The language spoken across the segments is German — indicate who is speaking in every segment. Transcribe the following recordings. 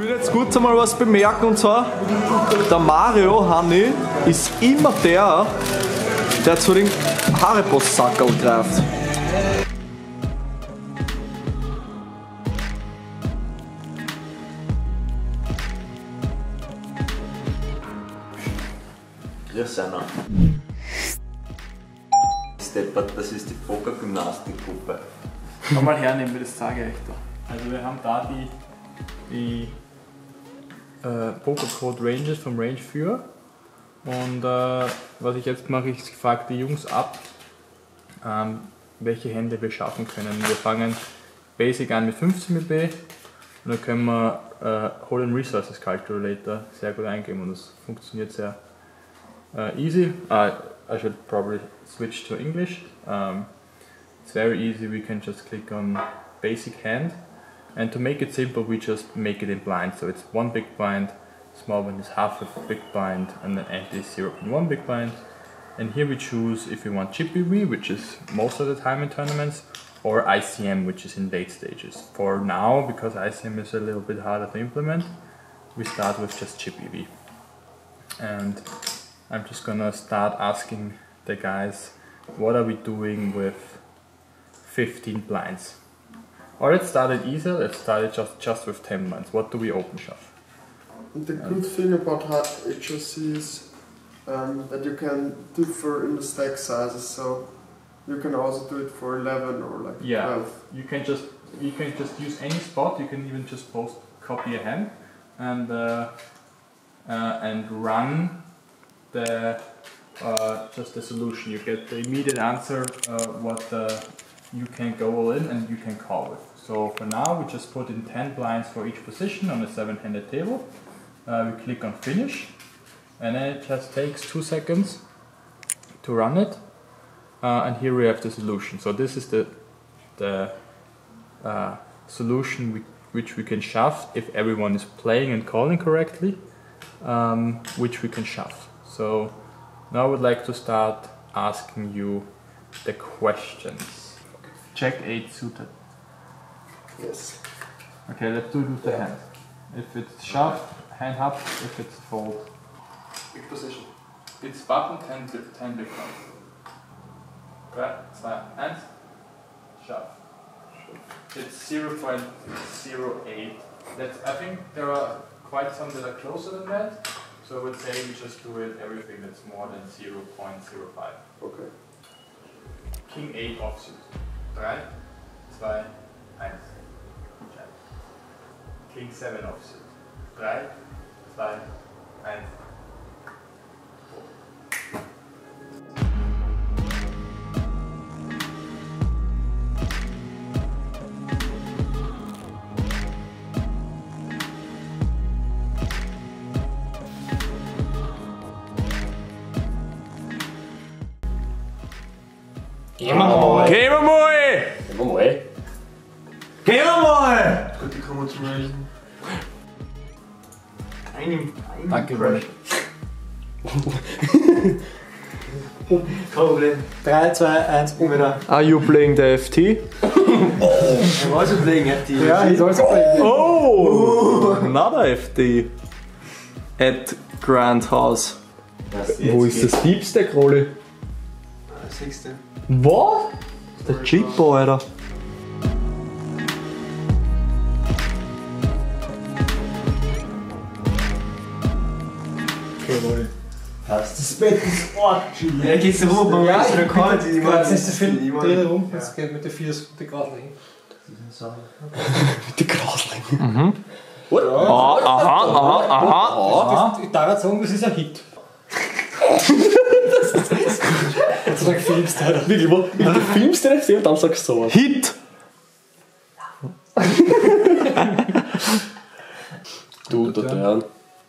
Speaker 1: will jetzt kurz einmal was bemerken, und zwar der Mario Hanni ist immer der zu den Haribo-Sackerl greift.
Speaker 2: Grüß einer. Steppert, das ist die Poker-Gymnastikgruppe.
Speaker 3: Komm mal hernehmen, das zeige ich euch da. Also wir haben da die Poker-Code Ranges vom Rangeführer. Und was ich jetzt mache, ich frage die Jungs ab, welche Hände wir schaffen können. Wir fangen Basic an mit 15 MB und dann können wir Hold'em Resources Calculator sehr gut eingeben und das funktioniert sehr easy. I should probably switch to English. It's very easy, we can just click on basic hand, and to make it simple we just make it in blind, so it's one big blind, small one is half a big blind, and then ante is 0.1 big blind. And here we choose if we want chip EV, which is most of the time in tournaments, or ICM, which is in late stages. For now, because ICM is a little bit harder to implement, we start with just chip EV. And I'm just gonna start asking the guys, what are we doing with 15 blinds? Or let's start it easier, let's start it just with 10 blinds. What do we open shove?
Speaker 4: The good thing about HRC is that you can differ in the stack sizes, so you can also do it for 11 or like 12.
Speaker 3: You can just use any spot, you can even just copy a hand and run just the solution. You get the immediate answer what you can go all in and you can call with. So for now we just put in 10 blinds for each position on a 7-handed table. We click on finish and then it just takes 2 seconds to run it. And here we have the solution. So this is the solution which we can shove if everyone is playing and calling correctly, which we can shove. So now I would like to start asking you the questions. Check 8 suited.
Speaker 4: Yes.
Speaker 3: Okay, let's do it with the hand. If it's shove, hand up. If it's fold,
Speaker 4: Big position.
Speaker 3: it's button 10 big ones. 3, 2, 1, shove. It's 0.08. I think there are quite some that are closer than that. So I would say we just do it everything that's more than 0.05.
Speaker 4: Okay.
Speaker 3: King 8 offsuit. 3, 2, 1. Check. King 7 offsuit. 3, 2, 1.
Speaker 1: Gehen wir mal!
Speaker 2: Gehen wir mal!
Speaker 4: Gut, die kommen zum Rechnen.
Speaker 3: Danke, Ronny.
Speaker 4: Kein Problem.
Speaker 5: 3, 2, 1,
Speaker 4: Immer da.
Speaker 1: Are you playing the FT?
Speaker 4: Er war so playing FT.
Speaker 5: Ja, ich soll es auch.
Speaker 1: Oh! Another FT at Grand House. Wo ist das Deep Stack, Rolli?
Speaker 4: 6.
Speaker 1: Was? Der Chippo, Alter.
Speaker 4: Das Bett ist ordentlich. Ja, geht's rum, aber
Speaker 5: Ja,
Speaker 4: ist wieder kalt.
Speaker 5: Jetzt ist das für den Dreh rum, jetzt geht mit der 4 die Grasling.
Speaker 1: Die Grasling.
Speaker 5: Ich darf sagen, das ist ein Hit. Jetzt sag filmst du, Alter.
Speaker 6: Wirklich, du filmst den FC und dann sagst du sowas.
Speaker 1: Hit!
Speaker 6: Du, der Dörn.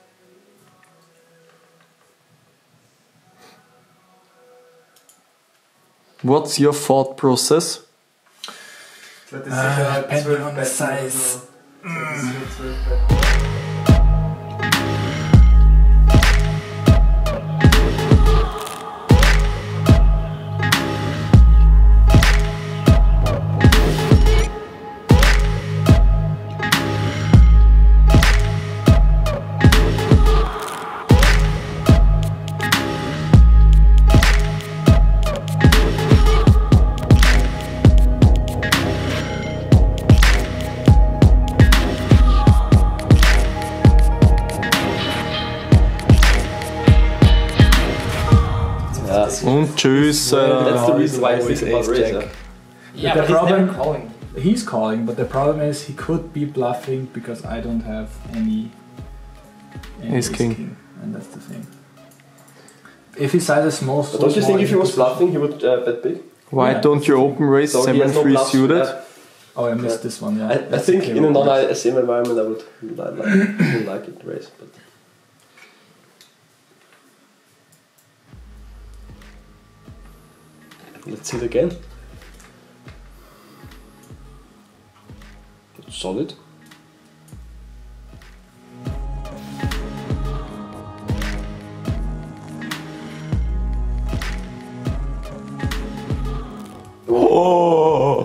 Speaker 1: What's your thought process?
Speaker 4: Das ist sicher
Speaker 3: depending on the size.
Speaker 1: Tschüss.
Speaker 6: That's the reason why I think about raise.
Speaker 5: Yeah,
Speaker 3: The
Speaker 5: but he's
Speaker 3: problem-
Speaker 5: never calling.
Speaker 3: He's calling, but the problem is he could be bluffing because I don't have any
Speaker 1: Ace king.
Speaker 3: and that's the thing. If he sizes small,
Speaker 6: But don't you think if he was bluffing, he would bet big?
Speaker 1: Why
Speaker 3: Yeah.
Speaker 1: don't you open raise
Speaker 6: So he has no
Speaker 1: 7-3
Speaker 6: bluffs.
Speaker 1: suited?
Speaker 3: Oh, I missed this one. Yeah,
Speaker 6: I
Speaker 3: That's
Speaker 6: think
Speaker 3: okay.
Speaker 6: in a non-ISM environment I would like it to raise. But let's see it again. Solid.
Speaker 1: Oh!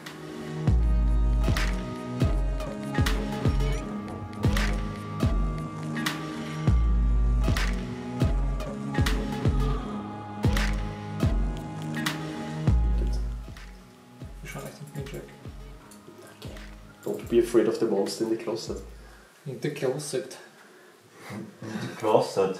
Speaker 5: Schon recht im Queen Jack.
Speaker 6: Don't be afraid of the monster in the closet.
Speaker 5: In the closet.
Speaker 2: Closet.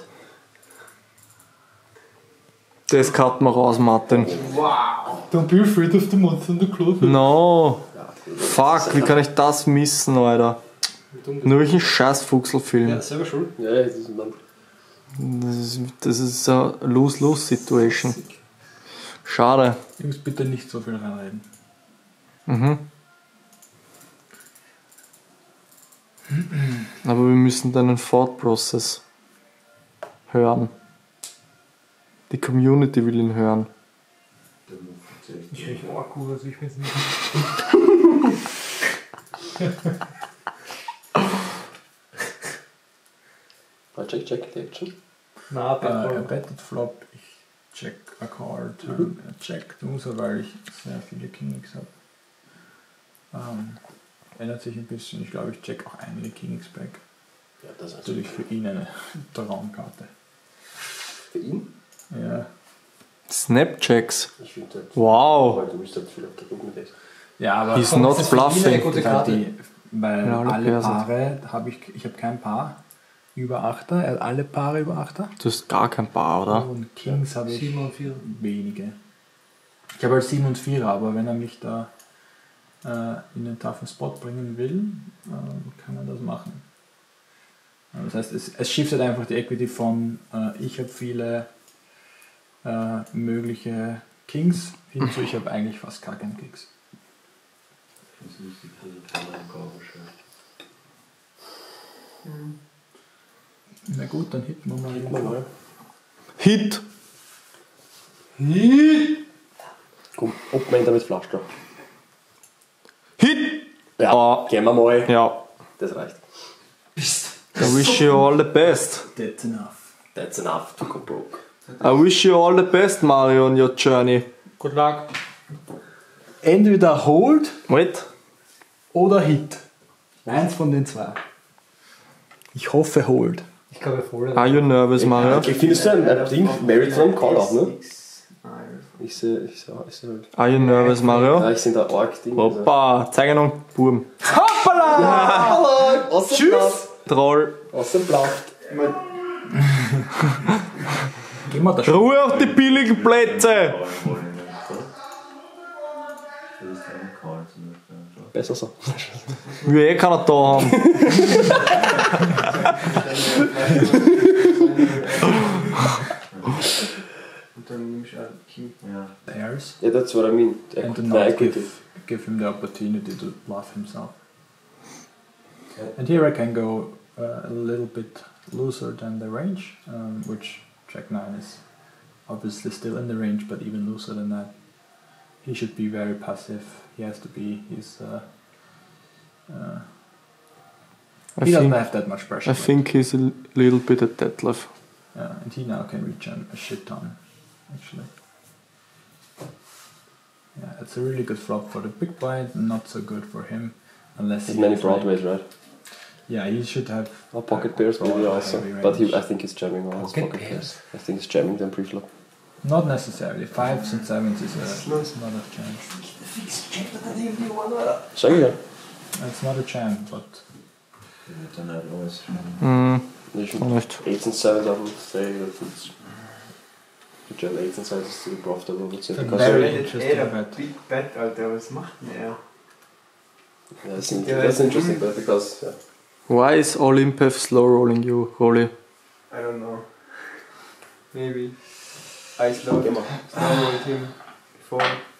Speaker 1: Das cutten wir raus, Martin.
Speaker 5: Don't be afraid of the monster in the closet.
Speaker 1: No! Fuck, wie kann ich das missen, Alter? Nur welchen scheiß Fuchselfilm.
Speaker 5: Ja, selber schuld.
Speaker 6: Ja, das ist man.
Speaker 1: Das ist eine Lose-Lose-Situation. Schade.
Speaker 3: Jungs, bitte nicht so viel reinreden.
Speaker 1: Mhm. Aber wir müssen deinen Thought Process hören. Die Community will ihn hören.
Speaker 5: Ich rieche auch cool, also ich bin's nicht.
Speaker 6: Check the action.
Speaker 5: Na,
Speaker 3: Er bettet Flop, ich check a card, check Loser, weil ich sehr viele Kings habe. Ändert sich ein bisschen, ich glaube, ich check auch einige Kings back.
Speaker 6: Ja, das ist
Speaker 3: Natürlich für ihn eine Traumkarte.
Speaker 6: für ihn.
Speaker 3: Ja.
Speaker 1: Snapchecks.
Speaker 6: Ich finde das.
Speaker 1: Wow.
Speaker 6: Weil du bist halt viel auf der Gruppe mit.
Speaker 3: Ja, aber
Speaker 1: He's not bluffing.
Speaker 5: gute
Speaker 3: weil,
Speaker 5: Karte.
Speaker 3: weil
Speaker 1: Ja, alle
Speaker 3: alle
Speaker 1: Persen.
Speaker 3: Paare habe ich habe kein Paar über Achter, er hat alle Paare über Achter.
Speaker 1: Du hast gar kein Paar, oder?
Speaker 3: Und Kings habe ich
Speaker 5: 7 und 4.
Speaker 3: wenige. Ich habe halt 7 und 4, aber wenn er mich da in den toughen Spot bringen will, kann man das machen. Das heißt, es shiftet einfach die Equity von ich habe viele mögliche Kings hin zu ich habe eigentlich fast gar keine Kings.
Speaker 2: Das ist lustig, dass ich keinen Kabel
Speaker 3: Na gut, dann hitten wir mal.
Speaker 1: Hit!
Speaker 6: Komm, Open Ender mit Flaschdraw.
Speaker 1: Hit!
Speaker 6: Ja,
Speaker 1: Ah.
Speaker 6: gehen wir mal.
Speaker 1: Ja.
Speaker 6: Das reicht.
Speaker 1: I wish you all the best.
Speaker 3: That's enough.
Speaker 6: That's enough to go broke.
Speaker 1: I wish you all the best, Mario, on your journey.
Speaker 5: Good luck.
Speaker 3: Entweder Hold
Speaker 1: Wait.
Speaker 3: oder Hit. Eins von den zwei. Ich hoffe Hold.
Speaker 5: Ich glaube voll.
Speaker 1: Are you nervous, Mario?
Speaker 6: Okay, findest du ein Ding Merit von einem Call auch, ne? Ich sehe halt.
Speaker 1: Are you nervous, Mario?
Speaker 6: Ja, ich sehe da Org-Ding.
Speaker 1: Hoppa, zeig noch Buben.
Speaker 6: Hallo!
Speaker 1: Tschüss! Troll.
Speaker 6: Aus dem Blau.
Speaker 3: Gehen wir da schon.
Speaker 1: Ruhe auf die billigen Plätze!
Speaker 6: Besser so.
Speaker 1: Will eh keiner da haben.
Speaker 5: Und dann nimmst du einen King.
Speaker 3: Pairs.
Speaker 6: Yeah, that's what I mean.
Speaker 3: And do
Speaker 6: The
Speaker 3: not
Speaker 6: equity.
Speaker 3: give him the opportunity to bluff himself. And here I can go a little bit looser than the range, which Jack 9 is obviously still in the range, but even looser than that. He should be very passive. He has to be. He doesn't have that much pressure.
Speaker 1: I think he's a little bit at that level.
Speaker 3: And he now can reach a shit ton, actually. Yeah, it's a really good flop for the big blind, not so good for him, unless
Speaker 6: There's
Speaker 3: he
Speaker 6: many
Speaker 3: has,
Speaker 6: broadways, right?
Speaker 3: Yeah, he should have.
Speaker 6: Or pocket pairs maybe
Speaker 3: Broadway
Speaker 6: also.
Speaker 3: range.
Speaker 6: But I think he's jamming all his
Speaker 5: Pocket
Speaker 6: pocket
Speaker 5: pairs?
Speaker 6: pairs. I think he's jamming them pre-flop.
Speaker 3: Not necessarily. 5s and 7s is not a jam.
Speaker 6: Sag ich ja.
Speaker 3: It's not a jam, but
Speaker 2: Dann halt alles.
Speaker 1: Hm,
Speaker 6: Ich
Speaker 1: auch nicht.
Speaker 6: 8 and 7 I would say that it's Which are late sizes to be profitable, would say.
Speaker 5: Very interesting bet.
Speaker 7: Big bet, Alter, was macht denn er?
Speaker 6: That's interesting bet because... Yeah.
Speaker 1: Why is Olimpev slow rolling you, Rolly?
Speaker 7: I don't know. Maybe I slow rolled him before.